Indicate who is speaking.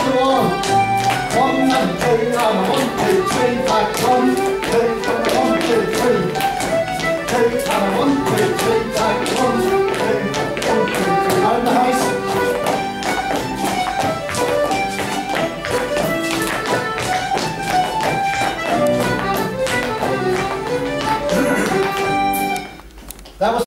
Speaker 1: on. 1 and 2 and 1, 2, 3, back 1, 2 and 1, 2, 3. 2 and 1, 2, 3, back 1, 2, 1, 2, 3. Round the house. That was